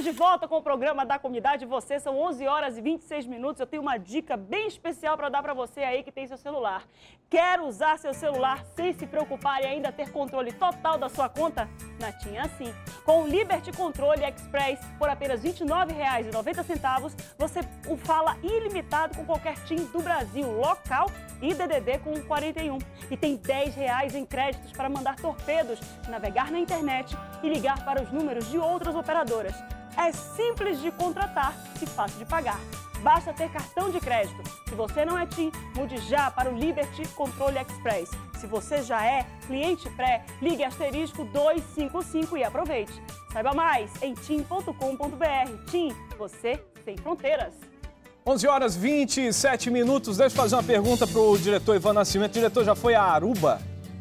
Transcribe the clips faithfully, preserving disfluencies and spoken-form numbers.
de volta com o programa da Comunidade Você. São onze horas e vinte e seis minutos. Eu tenho uma dica bem especial para dar para você aí que tem seu celular. Quer usar seu celular sem se preocupar e ainda ter controle total da sua conta? Na TIM é assim. Com o Liberty Controle Express por apenas vinte e nove reais e noventa centavos, você o fala ilimitado com qualquer TIM do Brasil, local e D D D com quarenta e um. E tem dez reais em créditos para mandar torpedos, navegar na internet e ligar para os números de outras operadoras. É simples de contratar e fácil de pagar. Basta ter cartão de crédito. Se você não é TIM, mude já para o Liberty Controle Express. Se você já é cliente pré, ligue asterisco duzentos e cinquenta e cinco e aproveite. Saiba mais em tim ponto com ponto br. TIM, você sem fronteiras. onze horas e vinte e sete minutos. Deixa eu fazer uma pergunta para o diretor Ivan Nascimento. Diretor, já foi a Aruba?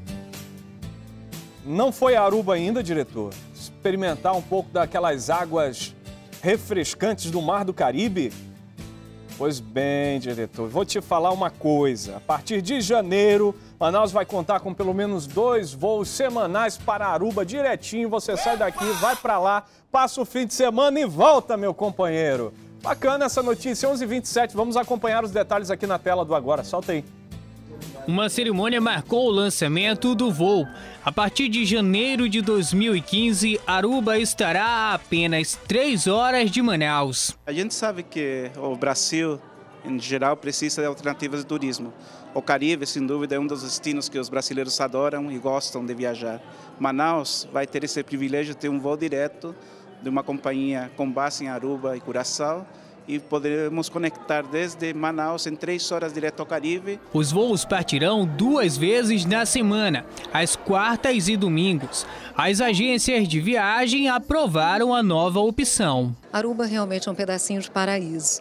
Não foi a Aruba ainda, diretor? Experimentar um pouco daquelas águas refrescantes do Mar do Caribe? Pois bem, diretor, vou te falar uma coisa. A partir de janeiro, Manaus vai contar com pelo menos dois voos semanais para Aruba direitinho. Você sai daqui, vai para lá, passa o fim de semana e volta, meu companheiro. Bacana essa notícia, onze e vinte e sete. Vamos acompanhar os detalhes aqui na tela do Agora. Solta aí. Uma cerimônia marcou o lançamento do voo. A partir de janeiro de dois mil e quinze, Aruba estará a apenas três horas de Manaus. A gente sabe que o Brasil, em geral, precisa de alternativas de turismo. O Caribe, sem dúvida, é um dos destinos que os brasileiros adoram e gostam de viajar. Manaus vai ter esse privilégio de ter um voo direto de uma companhia com base em Aruba e Curaçao, e poderemos conectar desde Manaus em três horas direto ao Caribe. Os voos partirão duas vezes na semana, às quartas e domingos. As agências de viagem aprovaram a nova opção. Aruba realmente é um pedacinho de paraíso.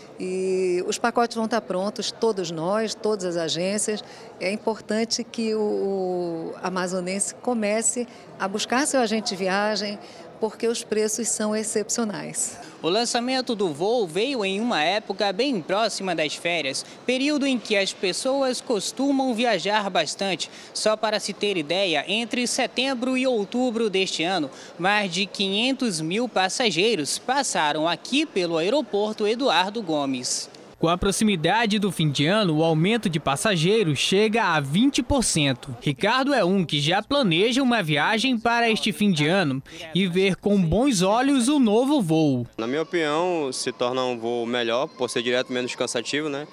E os pacotes vão estar prontos, todos nós, todas as agências. É importante que o amazonense comece a buscar seu agente de viagem, porque os preços são excepcionais. O lançamento do voo veio em uma época bem próxima das férias, período em que as pessoas costumam viajar bastante. Só para se ter ideia, entre setembro e outubro deste ano, mais de quinhentos mil passageiros passaram aqui pelo aeroporto Eduardo Gomes. Com a proximidade do fim de ano, o aumento de passageiros chega a vinte por cento. Ricardo é um que já planeja uma viagem para este fim de ano e ver com bons olhos o novo voo. Na minha opinião, se torna um voo melhor, por ser direto, menos cansativo, né?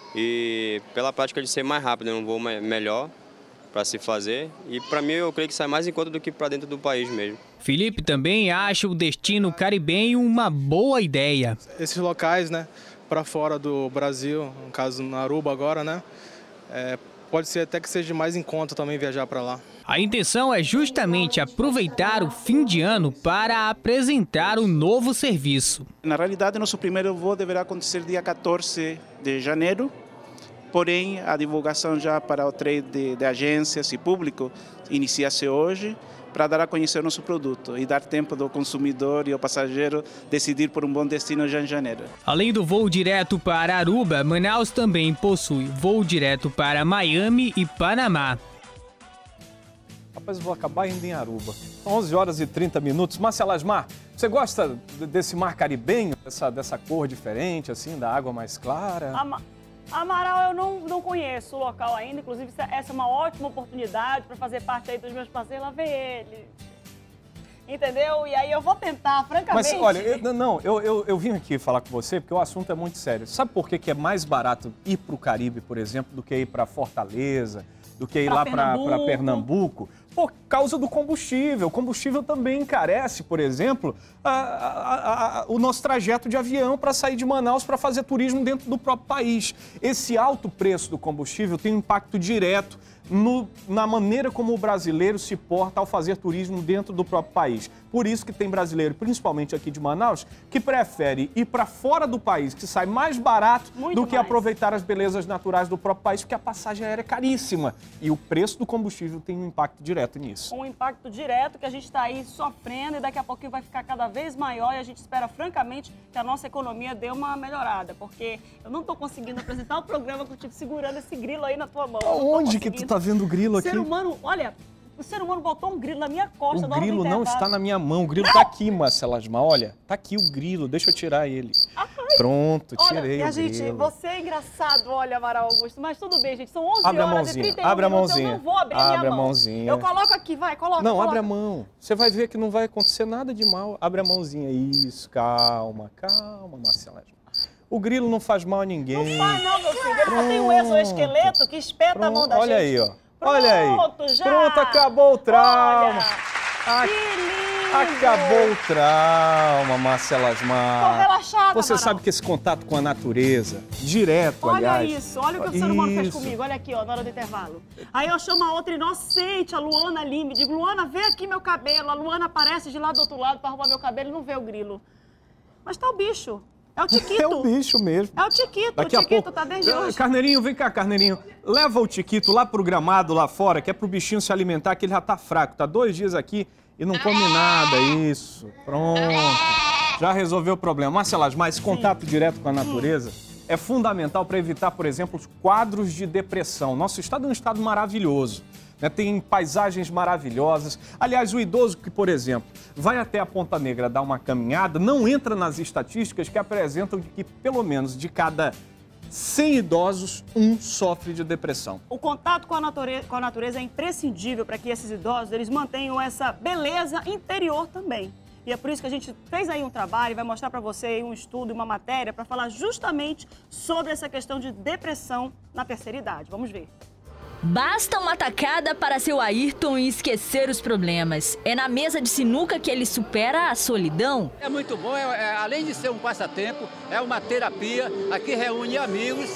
E pela prática de ser mais rápido, um voo melhor para se fazer. E para mim, eu creio que sai mais em conta do que para dentro do país mesmo. Felipe também acha o destino caribenho uma boa ideia. Esses locais, né? Para fora do Brasil, no caso na Aruba agora, né? É, pode ser até que seja mais em conta também viajar para lá. A intenção é justamente aproveitar o fim de ano para apresentar o novo serviço. Na realidade, nosso primeiro voo deverá acontecer dia quatorze de janeiro, porém a divulgação já para o trade de, de agências e público inicia-se hoje, para dar a conhecer o nosso produto e dar tempo do consumidor e ao passageiro decidir por um bom destino já em janeiro. Além do voo direto para Aruba, Manaus também possui voo direto para Miami e Panamá. Rapaz, eu vou acabar indo em Aruba. onze horas e trinta minutos. Marcela Asmar, você gosta desse mar caribenho, dessa, dessa cor diferente, assim, da água mais clara? Ama... Amaral, eu não, não conheço o local ainda, inclusive essa é uma ótima oportunidade para fazer parte aí dos meus passeios, lá ver ele. Entendeu? E aí eu vou tentar, francamente... Mas olha, eu, não, eu, eu, eu vim aqui falar com você porque o assunto é muito sério. Sabe por que, que é mais barato ir para o Caribe, por exemplo, do que ir para Fortaleza, do que ir pra lá para Pernambuco? Por causa do combustível. O combustível também encarece, por exemplo, a, a, a, o nosso trajeto de avião para sair de Manaus para fazer turismo dentro do próprio país. Esse alto preço do combustível tem um impacto direto no, na maneira como o brasileiro se porta ao fazer turismo dentro do próprio país. Por isso que tem brasileiro, principalmente aqui de Manaus, que prefere ir para fora do país, que sai mais barato Muito do que mais. aproveitar as belezas naturais do próprio país, porque a passagem aérea é caríssima. E o preço do combustível tem um impacto direto nisso. Um impacto direto que a gente está aí sofrendo e daqui a pouquinho vai ficar cada vez maior e a gente espera, francamente, que a nossa economia dê uma melhorada, porque eu não estou conseguindo apresentar o programa contigo segurando esse grilo aí na tua mão. Onde que tu tá vendo o grilo aqui? Ser humano, olha... o ser humano botou um grilo na minha costa. O grilo não está na minha mão, o grilo está aqui, Marcela Asmar. Olha, tá aqui o grilo, deixa eu tirar ele. Ai. Pronto, tirei olha, o gente, grilo. Você é engraçado, olha, Amaral Augusto, mas tudo bem, gente, são onze abre horas e trinta e um abre minutos, a mãozinha. eu não vou abrir abre minha a mão. mãozinha. Eu coloco aqui, vai, coloca. Não, coloca. abre a mão. Você vai ver que não vai acontecer nada de mal. Abre a mãozinha. Isso, calma, calma, Marcela Asmar. O grilo não faz mal a ninguém. Não faz não, meu filho. Ele só tem um exoesqueleto que espeta Pronto. a mão da Olha gente. aí, ó. Olha aí. Pronto, já. Pronto, acabou o trauma. Olha, A... que lindo. Acabou o trauma, Marcela Asmar. Tô relaxada, Você Amaral. sabe que esse contato com a natureza, direto, olha aliás... Olha isso, olha o que o ser humano fez isso. comigo. Olha aqui, ó, na hora do intervalo. Aí eu chamo a outra inocente, a Luana Lima. Digo, Luana, vê aqui meu cabelo. A Luana aparece de lá do outro lado pra arrumar meu cabelo e não vê o grilo. Mas tá o bicho. É o Tiquito. É o bicho mesmo. É o Tiquito. Daqui o a Tiquito pouco... tá desde hoje. Carneirinho, vem cá, Carneirinho. Leva o Tiquito lá pro gramado, lá fora, que é pro bichinho se alimentar, que ele já tá fraco. Tá dois dias aqui e não come nada. Isso. Pronto. Já resolveu o problema. Marcela Asmar, esse contato direto com a natureza é fundamental para evitar, por exemplo, os quadros de depressão. Nosso estado é um estado maravilhoso. Né, tem paisagens maravilhosas. Aliás, o idoso que, por exemplo, vai até a Ponta Negra dar uma caminhada, não entra nas estatísticas que apresentam que, pelo menos, de cada cem idosos, um sofre de depressão. O contato com a natureza, com a natureza é imprescindível para que esses idosos eles mantenham essa beleza interior também. E é por isso que a gente fez aí um trabalho, vai mostrar para você aí um estudo, uma matéria, para falar justamente sobre essa questão de depressão na terceira idade. Vamos ver. Basta uma tacada para seu Ayrton esquecer os problemas. É na mesa de sinuca que ele supera a solidão. É muito bom, é, é, além de ser um passatempo, é uma terapia. Aqui reúne amigos.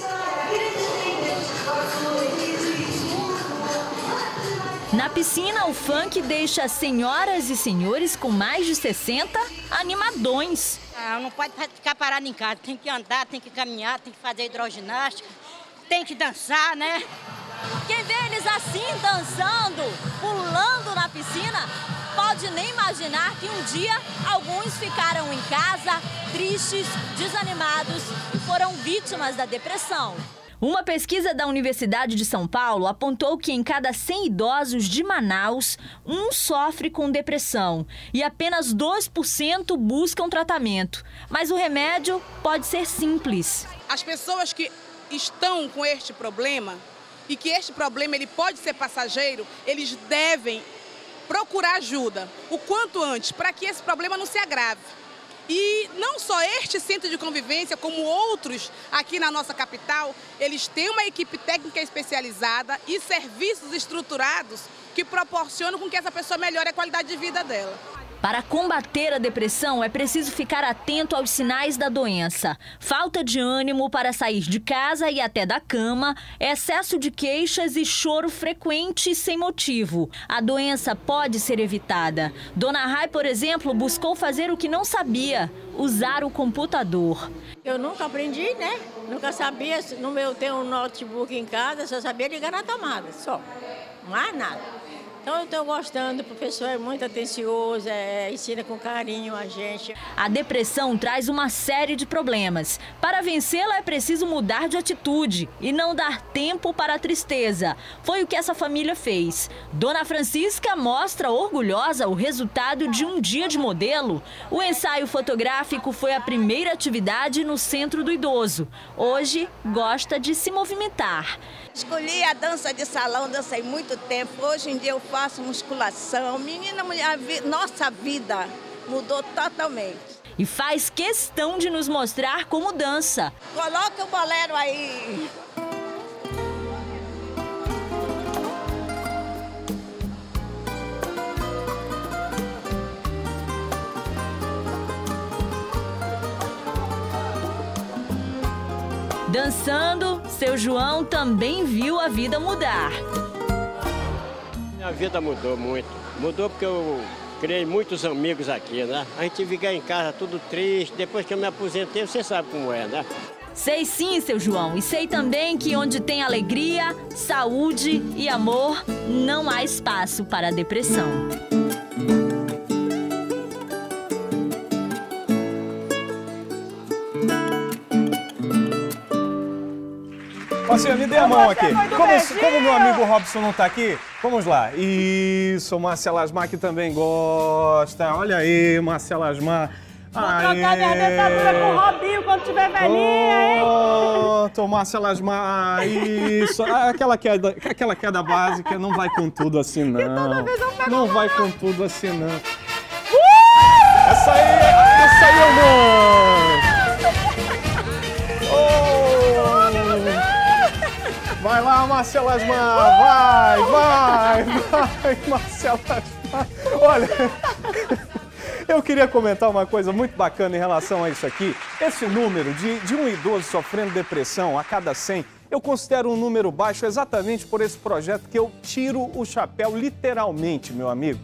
Na piscina, o funk deixa senhoras e senhores com mais de sessenta animadões. Ah, não pode ficar parado em casa, tem que andar, tem que caminhar, tem que fazer hidroginástica, tem que dançar, né? Quem vê eles assim, dançando, pulando na piscina, pode nem imaginar que um dia alguns ficaram em casa, tristes, desanimados e foram vítimas da depressão. Uma pesquisa da Universidade de São Paulo apontou que em cada cem idosos de Manaus, um sofre com depressão e apenas dois por cento buscam tratamento. Mas o remédio pode ser simples. As pessoas que estão com este problema e que este problema ele pode ser passageiro, eles devem procurar ajuda o quanto antes para que esse problema não se agrave. E não só este centro de convivência, como outros aqui na nossa capital, eles têm uma equipe técnica especializada e serviços estruturados que proporcionam com que essa pessoa melhore a qualidade de vida dela. Para combater a depressão, é preciso ficar atento aos sinais da doença. Falta de ânimo para sair de casa e até da cama, excesso de queixas e choro frequente e sem motivo. A doença pode ser evitada. Dona Rai, por exemplo, buscou fazer o que não sabia, usar o computador. Eu nunca aprendi, né? Nunca sabia, no meu tenho um notebook em casa, só sabia ligar na tomada, só. Mais nada. Então eu estou gostando, o professor é muito atencioso, é, ensina com carinho a gente. A depressão traz uma série de problemas. Para vencê-la é preciso mudar de atitude e não dar tempo para a tristeza. Foi o que essa família fez. Dona Francisca mostra orgulhosa o resultado de um dia de modelo. O ensaio fotográfico foi a primeira atividade no Centro do Idoso. Hoje, gosta de se movimentar. Escolhi a dança de salão, dancei muito tempo. Hoje em dia eu faço musculação. Menina, mulher, nossa vida mudou totalmente. E faz questão de nos mostrar como dança. Coloca o bolero aí. Dançando, seu João também viu a vida mudar. Minha vida mudou muito. Mudou porque eu criei muitos amigos aqui, né? A gente fica em casa tudo triste. Depois que eu me aposentei, você sabe como é, né? Sei sim, seu João. E sei também que onde tem alegria, saúde e amor, não há espaço para a depressão. Marcinha, me dê a mão aqui. Como, como meu amigo Robson não está aqui, Vamos lá. Isso, Marcela Asmar que também gosta. Olha aí, Marcela Asmar. Vou trocar minha dentadura com o Robinho quando tiver velhinha, hein? Pronto, Marcela Asmar. Isso. Aquela queda, aquela queda básica não vai com tudo assim, não. E toda vez eu pego Não uma vai mão. com tudo assim, não. Uh! Essa aí, essa aí eu gosto. Oh! Vai lá, Marcela Asmar. Vai, vai, vai, Marcela Asmar. Olha... Eu queria comentar uma coisa muito bacana em relação a isso aqui. Esse número de, de um idoso sofrendo depressão a cada cem, eu considero um número baixo exatamente por esse projeto que eu tiro o chapéu literalmente, meu amigo.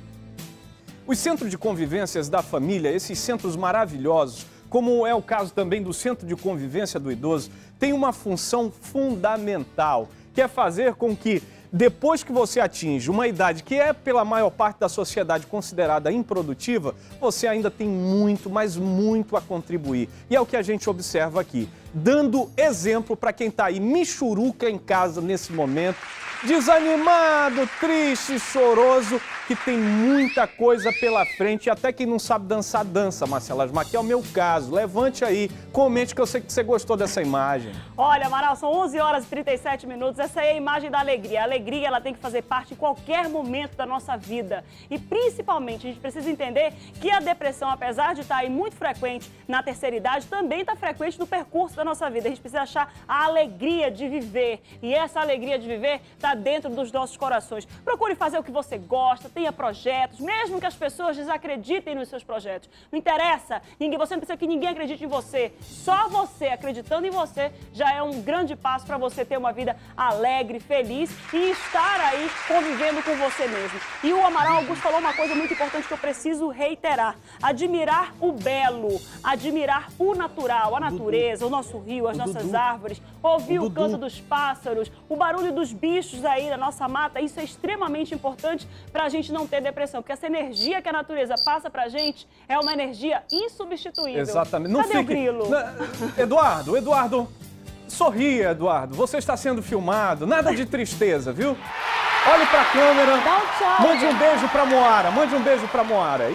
Os centros de convivências da família, esses centros maravilhosos, como é o caso também do Centro de Convivência do Idoso, têm uma função fundamental, que é fazer com que, depois que você atinge uma idade que é, pela maior parte da sociedade, considerada improdutiva, você ainda tem muito, mas muito a contribuir. E é o que a gente observa aqui, dando exemplo para quem está aí michuruca em casa nesse momento, desanimado, triste, choroso, que tem muita coisa pela frente. E até quem não sabe dançar, dança, Marcela Asmar, que é o meu caso. Levante aí, comente que eu sei que você gostou dessa imagem. Olha, Amaral, são onze horas e trinta e sete minutos. Essa é a imagem da alegria. A alegria, ela tem que fazer parte em qualquer momento da nossa vida. E principalmente, a gente precisa entender que a depressão, apesar de estar aí muito frequente na terceira idade, também está frequente no percurso da nossa vida. A gente precisa achar a alegria de viver. E essa alegria de viver está dentro dos nossos corações. Procure fazer o que você gosta, tenha projetos, mesmo que as pessoas desacreditem nos seus projetos. Não interessa, ninguém, você não precisa que ninguém acredite em você. Só você acreditando em você já é um grande passo para você ter uma vida alegre, feliz e estar aí convivendo com você mesmo. E o Amaral Augusto falou uma coisa muito importante que eu preciso reiterar. Admirar o belo, admirar o natural, a natureza, o nosso rio, as nossas árvores, ouvir o canto dos pássaros, o barulho dos bichos aí da nossa mata. Isso é extremamente importante para a gente não ter depressão, porque essa energia que a natureza passa pra gente é uma energia insubstituível. Exatamente. Não Cadê fique... o grilo? Eduardo, Eduardo, sorria, Eduardo. Você está sendo filmado. Nada de tristeza, viu? Olhe pra câmera. Dá um tchau. Mande um beijo pra Moara. Mande um beijo pra Moara.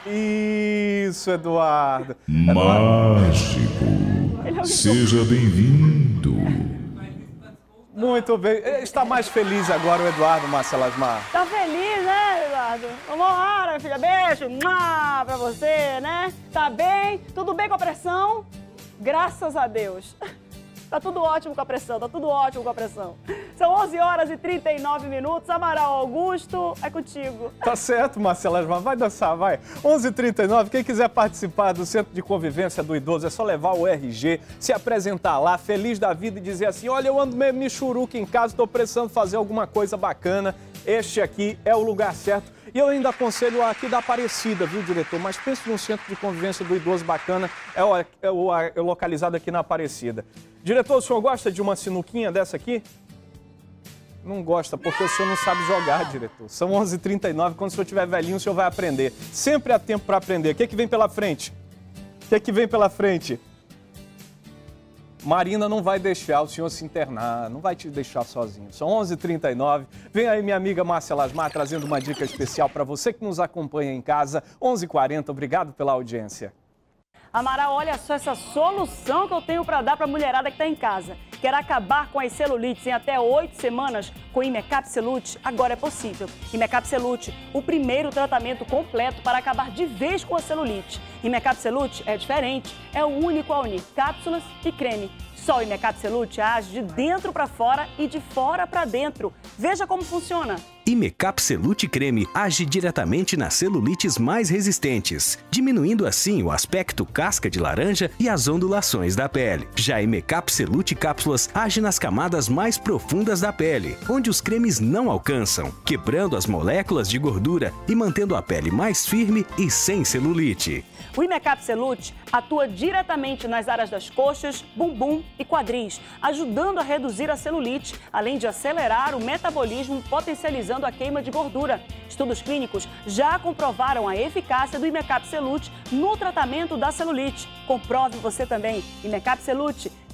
Isso, Eduardo. Mágico. Seja bem-vindo. Muito bem. Está mais feliz agora o Eduardo, Marcela Asmar. Tá feliz, né, Eduardo? Vamos lá, minha filha. Beijo mua, pra você, né? Tá bem? Tudo bem com a pressão? Graças a Deus. Tá tudo ótimo com a pressão, tá tudo ótimo com a pressão. São onze horas e trinta e nove minutos. Amaral Augusto, é contigo. Tá certo, Marcela Asmar. Vai dançar, vai. onze e trinta e nove. Quem quiser participar do Centro de Convivência do Idoso, é só levar o R G, se apresentar lá, feliz da vida e dizer assim, olha, eu ando meio michuruca em casa, tô precisando fazer alguma coisa bacana. Este aqui é o lugar certo. E eu ainda aconselho aqui da Aparecida, viu, diretor? Mas pense num Centro de Convivência do Idoso bacana, é, o, é, o, é localizado aqui na Aparecida. Diretor, o senhor gosta de uma sinuquinha dessa aqui? Não gosta, porque o senhor não sabe jogar, diretor. São onze e trinta e nove, quando o senhor estiver velhinho, o senhor vai aprender. Sempre há tempo para aprender. O que, é que vem pela frente? O que, é que vem pela frente? Marina não vai deixar o senhor se internar, não vai te deixar sozinho. São onze e trinta e nove. Vem aí minha amiga Marcela Asmar trazendo uma dica especial para você que nos acompanha em casa. onze e quarenta, obrigado pela audiência. Amaral, olha só essa solução que eu tenho para dar para a mulherada que está em casa. Quer acabar com as celulites em até oito semanas com Imecap Celute? Agora é possível. Imecap Celute, o primeiro tratamento completo para acabar de vez com a celulite. Imecap Celute é diferente, é o único a unir cápsulas e creme. Só o Imecap Celute age de dentro para fora e de fora para dentro. Veja como funciona. Imecap Celute Creme age diretamente nas celulites mais resistentes, diminuindo assim o aspecto casca de laranja e as ondulações da pele. Já Imecap Celute Cápsulas age nas camadas mais profundas da pele, onde os cremes não alcançam, quebrando as moléculas de gordura e mantendo a pele mais firme e sem celulite. O Imecap Celute atua diretamente nas áreas das coxas, bumbum e quadris, ajudando a reduzir a celulite, além de acelerar o metabolismo, potencializando a queima de gordura. Estudos clínicos já comprovaram a eficácia do Imecap Celute no tratamento da celulite. Comprove você também. Imecap Celute,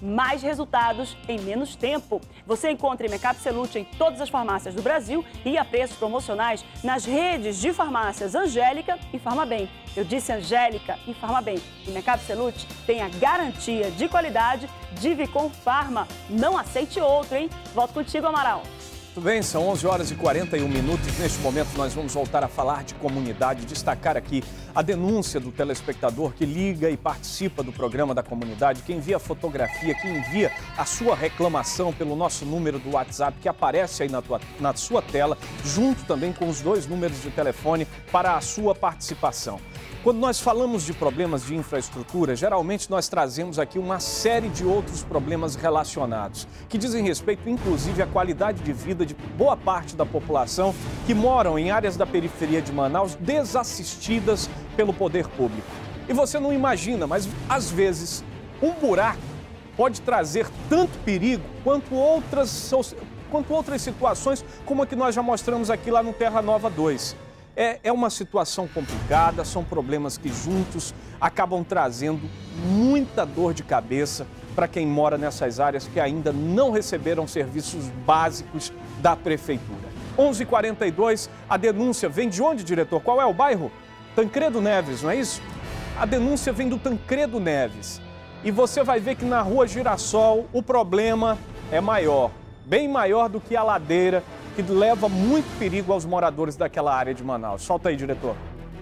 mais resultados em menos tempo. Você encontra Imecapselute em todas as farmácias do Brasil e a preços promocionais nas redes de farmácias Angélica e Farmabem. Eu disse Angélica e Farmabem. Imecapselute tem a garantia de qualidade de Vicom Pharma. Não aceite outro, hein? Volto contigo, Amaral. Tudo bem, são onze horas e quarenta e um minutos. Neste momento nós vamos voltar a falar de comunidade, destacar aqui a denúncia do telespectador que liga e participa do programa da comunidade, que envia fotografia, que envia a sua reclamação pelo nosso número do WhatsApp que aparece aí na, tua, na sua tela, junto também com os dois números de telefone para a sua participação. Quando nós falamos de problemas de infraestrutura, geralmente nós trazemos aqui uma série de outros problemas relacionados, que dizem respeito, inclusive, à qualidade de vida de boa parte da população que moram em áreas da periferia de Manaus desassistidas pelo poder público. E você não imagina, mas às vezes um buraco pode trazer tanto perigo quanto outras, quanto outras situações, como a que nós já mostramos aqui lá no Terra Nova dois. É, é uma situação complicada, são problemas que juntos acabam trazendo muita dor de cabeça para quem mora nessas áreas que ainda não receberam serviços básicos da prefeitura. onze e quarenta e dois, a denúncia vem de onde, diretor? Qual é o bairro? Tancredo Neves, não é isso? A denúncia vem do Tancredo Neves. E você vai ver que na Rua Girassol o problema é maior, bem maior do que a ladeira, que leva muito perigo aos moradores daquela área de Manaus. Solta aí, diretor.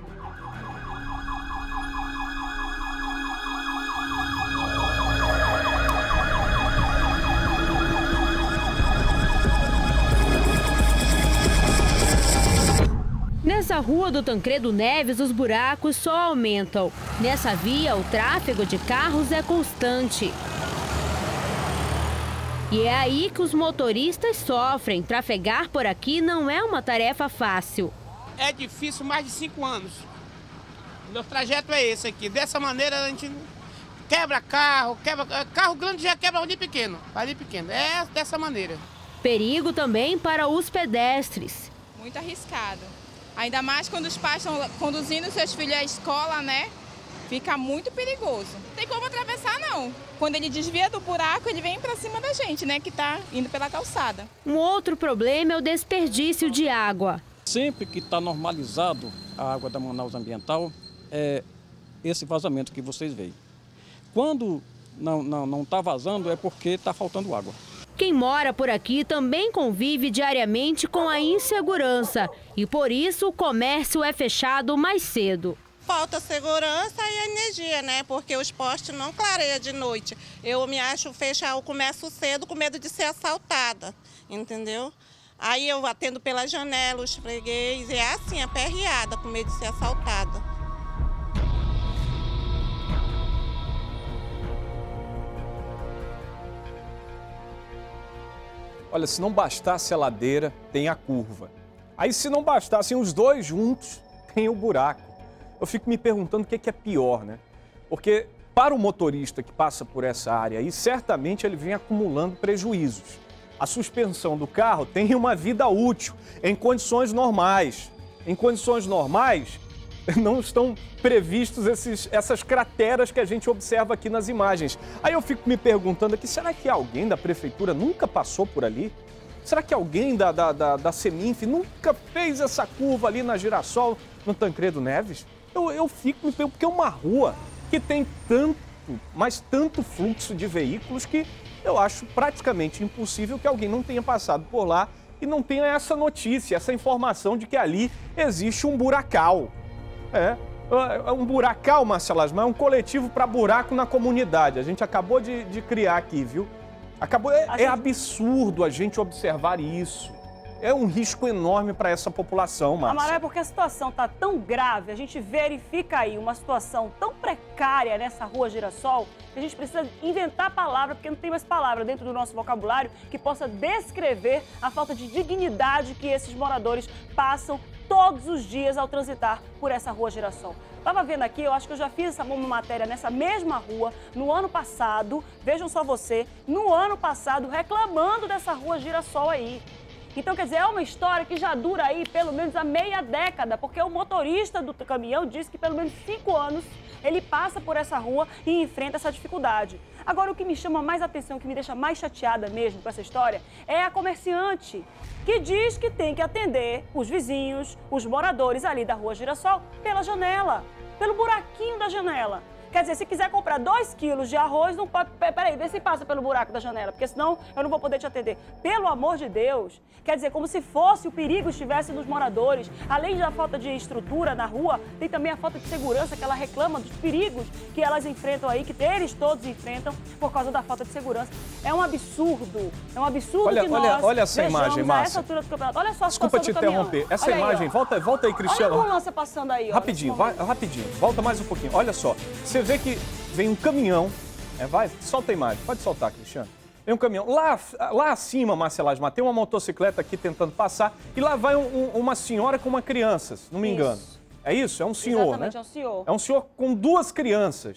Nessa rua do Tancredo Neves, os buracos só aumentam. Nessa via, o tráfego de carros é constante. E é aí que os motoristas sofrem. Trafegar por aqui não é uma tarefa fácil. É difícil mais de cinco anos. O meu trajeto é esse aqui. Dessa maneira a gente quebra carro, quebra carro grande já quebra ali pequeno, ali pequeno. É dessa maneira. Perigo também para os pedestres. Muito arriscado. Ainda mais quando os pais estão conduzindo seus filhos à escola, né? Fica muito perigoso. Não tem como atravessar, não. Quando ele desvia do buraco, ele vem para cima da gente, né? Que está indo pela calçada. Um outro problema é o desperdício de água. Sempre que está normalizado a água da Manaus Ambiental, é esse vazamento que vocês veem. Quando não não não está vazando, é porque está faltando água. Quem mora por aqui também convive diariamente com a insegurança. E por isso o comércio é fechado mais cedo. Falta segurança e energia, né? Porque os postes não clareiam de noite. Eu me acho fechar o comércio cedo com medo de ser assaltada, entendeu? Aí eu atendo pela janela, os freguês, e é assim, aperreada, com medo de ser assaltada. Olha, se não bastasse a ladeira, tem a curva. Aí se não bastassem os dois juntos, tem o buraco. Eu fico me perguntando o que é pior, né? Porque para o motorista que passa por essa área aí, certamente ele vem acumulando prejuízos. A suspensão do carro tem uma vida útil, em condições normais. Em condições normais, não estão previstos esses, essas crateras que a gente observa aqui nas imagens. Aí eu fico me perguntando aqui, será que alguém da prefeitura nunca passou por ali? Será que alguém da, da, da, da Seminf nunca fez essa curva ali na Girassol, no Tancredo Neves? Eu, eu fico me perguntando, porque é uma rua que tem tanto, mas tanto fluxo de veículos que eu acho praticamente impossível que alguém não tenha passado por lá e não tenha essa notícia, essa informação de que ali existe um buracal. É, é um buracal, Marcelo Asmar, é um coletivo para buraco na comunidade. A gente acabou de, de criar aqui, viu? Acabou, é, gente... é absurdo a gente observar isso. É um risco enorme para essa população, Márcia. Amaral, é porque a situação está tão grave, a gente verifica aí uma situação tão precária nessa Rua Girassol, que a gente precisa inventar palavra, porque não tem mais palavra dentro do nosso vocabulário que possa descrever a falta de dignidade que esses moradores passam todos os dias ao transitar por essa Rua Girassol. Estava vendo aqui, eu acho que eu já fiz essa uma matéria nessa mesma rua no ano passado, vejam só você, no ano passado reclamando dessa Rua Girassol aí. Então, quer dizer, é uma história que já dura aí pelo menos a meia década, porque o motorista do caminhão disse que pelo menos cinco anos ele passa por essa rua e enfrenta essa dificuldade. Agora, o que me chama mais atenção, o que me deixa mais chateada mesmo com essa história, é a comerciante, que diz que tem que atender os vizinhos, os moradores ali da Rua Girassol, pela janela, pelo buraquinho da janela. Quer dizer, se quiser comprar dois quilos de arroz, não pode... Peraí, vê se passa pelo buraco da janela, porque senão eu não vou poder te atender. Pelo amor de Deus. Quer dizer, como se fosse o perigo estivesse nos moradores. Além da falta de estrutura na rua, tem também a falta de segurança que ela reclama dos perigos que elas enfrentam aí, que eles todos enfrentam por causa da falta de segurança. É um absurdo. É um absurdo olha, que olha, nós olha essa imagem, Márcia. essa altura do campeonato. Olha só a Desculpa te interromper. Essa olha imagem, aí, volta, volta aí, Cristiano. Olha a ambulância passando aí. Ó, rapidinho, vai, rapidinho. Volta mais um pouquinho. Olha só. Você vê que vem um caminhão, é, vai, solta a imagem, pode soltar, Cristiano. Vem um caminhão, lá, lá acima, Márcia Lasmar, tem uma motocicleta aqui tentando passar e lá vai um, um, uma senhora com uma criança, se não me engano. Isso. É isso? É um senhor, exatamente, né? É um senhor. É um senhor com duas crianças,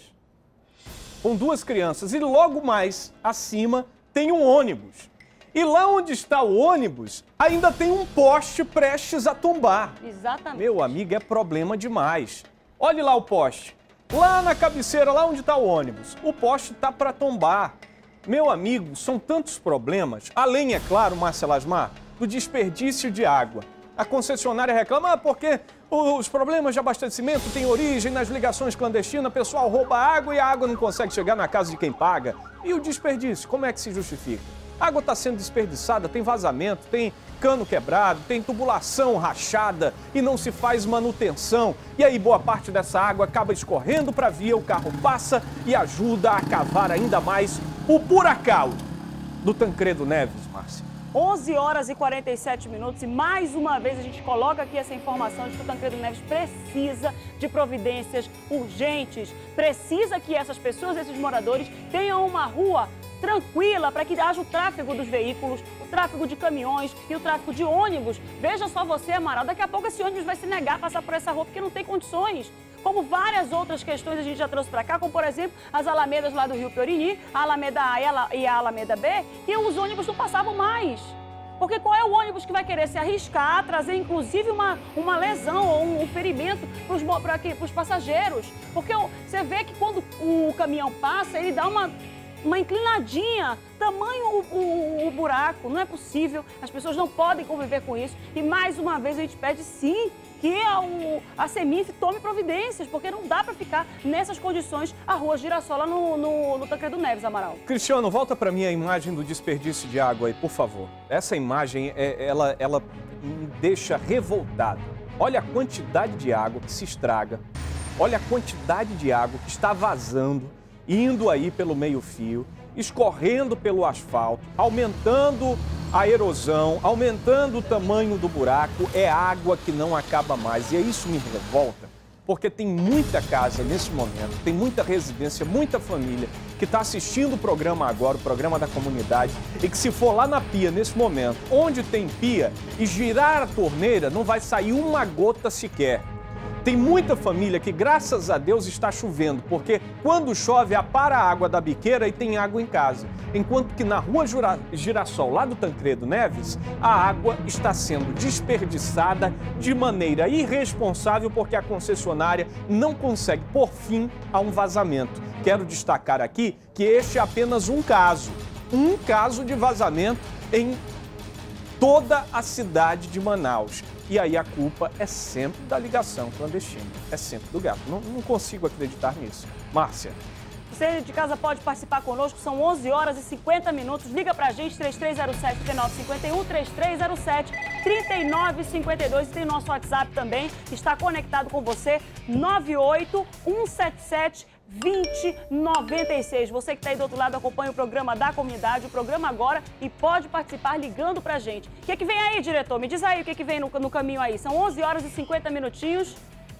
com duas crianças e logo mais acima tem um ônibus. E lá onde está o ônibus, ainda tem um poste prestes a tombar. Exatamente. Meu amigo, é problema demais. Olhe lá o poste. Lá na cabeceira, lá onde está o ônibus, o poste está para tombar. Meu amigo, são tantos problemas. Além, é claro, Márcia Lasmar, do desperdício de água. A concessionária reclama ah, porque os problemas de abastecimento têm origem nas ligações clandestinas, o pessoal rouba água e a água não consegue chegar na casa de quem paga. E o desperdício, como é que se justifica? A água está sendo desperdiçada, tem vazamento, tem cano quebrado, tem tubulação rachada e não se faz manutenção. E aí boa parte dessa água acaba escorrendo para a via, o carro passa e ajuda a cavar ainda mais o buracal do Tancredo Neves, Márcia. onze horas e quarenta e sete minutos e mais uma vez a gente coloca aqui essa informação de que o Tancredo Neves precisa de providências urgentes, precisa que essas pessoas, esses moradores, tenham uma rua tranquila para que haja o tráfego dos veículos, o tráfego de caminhões e o tráfego de ônibus. Veja só você, Amaral, daqui a pouco esse ônibus vai se negar a passar por essa rua porque não tem condições. Como várias outras questões a gente já trouxe para cá, como por exemplo as alamedas lá do Rio Piorini, a Alameda A e a Alameda B, e os ônibus não passavam mais. Porque qual é o ônibus que vai querer se arriscar, trazer inclusive uma, uma lesão ou um, um ferimento para os passageiros? Porque você vê que quando o caminhão passa, ele dá uma... uma inclinadinha, tamanho o, o, o buraco, não é possível, as pessoas não podem conviver com isso. E mais uma vez a gente pede sim que a, o, a Semif tome providências, porque não dá para ficar nessas condições a Rua Girassol lá no, no, no Tancredo Neves, Amaral. Cristiano, volta para mim a imagem do desperdício de água aí, por favor. Essa imagem, é, ela, ela me deixa revoltado. Olha a quantidade de água que se estraga, olha a quantidade de água que está vazando, indo aí pelo meio-fio, escorrendo pelo asfalto, aumentando a erosão, aumentando o tamanho do buraco, é água que não acaba mais. E isso me revolta, porque tem muita casa nesse momento, tem muita residência, muita família que está assistindo o programa agora, o programa da comunidade, e que se for lá na pia nesse momento, onde tem pia, e girar a torneira, não vai sair uma gota sequer. Tem muita família que, graças a Deus, está chovendo, porque quando chove, apara a água da biqueira e tem água em casa. Enquanto que na Rua Girassol, lá do Tancredo Neves, a água está sendo desperdiçada de maneira irresponsável porque a concessionária não consegue pôr fim a um vazamento. Quero destacar aqui que este é apenas um caso, um caso de vazamento em toda a cidade de Manaus. E aí a culpa é sempre da ligação clandestina, é sempre do gato. Não, não consigo acreditar nisso. Márcia. Você de casa pode participar conosco, são onze horas e cinquenta minutos. Liga pra gente, três três zero sete, três nove cinco um, três três zero sete, três nove cinco dois. E tem nosso WhatsApp também, que está conectado com você, nove oito um sete sete, vinte noventa e seis. Você que está aí do outro lado acompanha o programa da comunidade, o programa agora, e pode participar ligando pra gente. O que é que vem aí, diretor? Me diz aí o que é que vem no, no caminho aí. São onze horas e cinquenta minutinhos.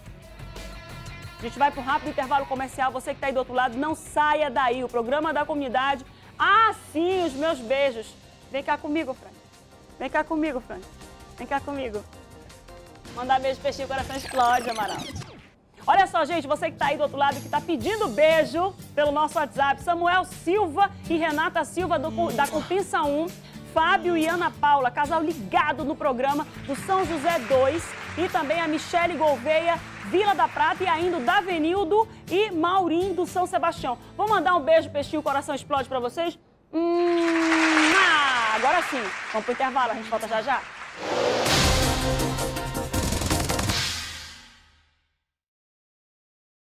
A gente vai para um rápido intervalo comercial. Você que está aí do outro lado, não saia daí. O programa da comunidade. Ah, sim, os meus beijos. Vem cá comigo, Frank. Vem cá comigo, Frank. Vem cá comigo. Mandar beijo, peixinho, coração explode, Amaral. Olha só, gente, você que está aí do outro lado, que está pedindo beijo pelo nosso WhatsApp. Samuel Silva e Renata Silva, do, da Compinsa um. Fábio e Ana Paula, casal ligado no programa do São José dois. E também a Michele Gouveia, Vila da Prata, e ainda o Davenildo e Maurinho do São Sebastião. Vou mandar um beijo, peixinho, o coração explode pra vocês. Hum, ah, agora sim. Vamos pro intervalo, a gente volta já já.